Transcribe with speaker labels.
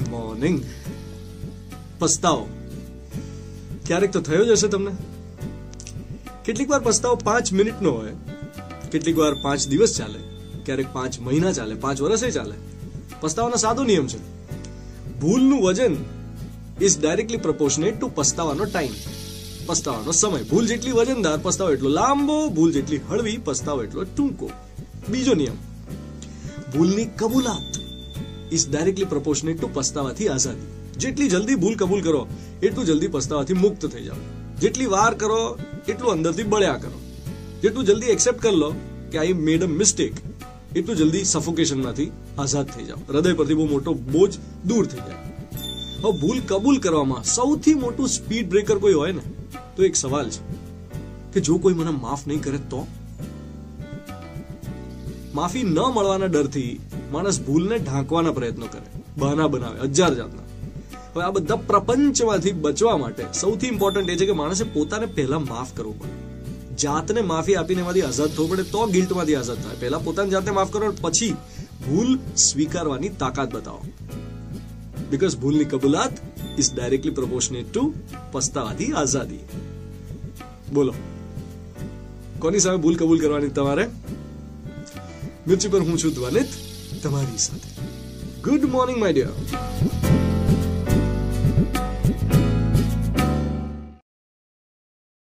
Speaker 1: Morning. પસ્તાવો ક્યારેક તો થયો જ હશે તમને. કેટલીક વાર પસ્તાવો 5 મિનિટનો હોય, કેટલીક વાર 5 દિવસ ચાલે, ક્યારેક 5 મહિના ચાલે, 5 વર્ષે ચાલે. પસ્તાવાનો સાદો નિયમ છે, ભૂલનું વજન ઇઝ ડાયરેક્ટલી પ્રોપોર્શનેટ ટુ પસ્તાવાનો ટાઈમ. પસ્તાવાનો સમય. ભૂલ જેટલી વજનદાર, પસ્તાવો એટલો લાંબો. ભૂલ જેટલી હળવી, પસ્તાવો એટલો ટૂંકો. બીજો નિયમ, ભૂલની કબૂલાત ઇઝ ડાયરેક્ટલી પ્રોપોર્શનેટ ટુ પસ્તાવાથી આઝાદી. જેટલી જલ્દી ભૂલ કબૂલ કરો એટલું જલ્દી પસ્તાવાથી મુક્ત થઈ જાઓ. જેટલી વાર કરો એટલું અંદરથી બળ્યા કરો. જેટલું જલ્દી એક્સેપ્ટ કરી લો કે આઈ મેડ અ મિસ્ટેક, એટલું જલ્દી સફોકેશનમાંથી આઝાદ થઈ જાઓ. હૃદય પરથી બહુ મોટો બોજ દૂર થઈ જાય. હવે ભૂલ કબૂલ કરવામાં સૌથી મોટું સ્પીડ બ્રેકર કોઈ હોય ને તો એક સવાલ છે કે જો કોઈ મને માફ નહીં કરે તો? માફી ન મળવાના ડરથી માણસ ભૂલને ઢાંકવાના પ્રયત્નો કરે, બહાના બનાવે 1000 જાતના. હવે આ બધા પ્રપંચમાંથી બચવા માટે સૌથી ઇમ્પોર્ટન્ટ એ છે કે માણસે પોતાને પહેલા માફ કરવું પડે. જાતને માફી આપીને એમાંથી આઝાદ થવું પડે તો ગિલ્ટમાંથી આઝાદ થાય. પહેલા પોતાની જાતને માફ કરો, પછી ભૂલ સ્વીકારવાની તાકાત બતાવો. બીકોઝ ભૂલની કબૂલાત ઇઝ ડાયરેક્ટલી પ્રોપોર્શનેટ ટુ પસ્તાવાથી આઝાદી. બોલો, કોની સામે ભૂલ કબૂલ કરવાની તમારે? મિર્ચી પર હું છું ધ્વનિત તમારી સાથે. Good morning my dear.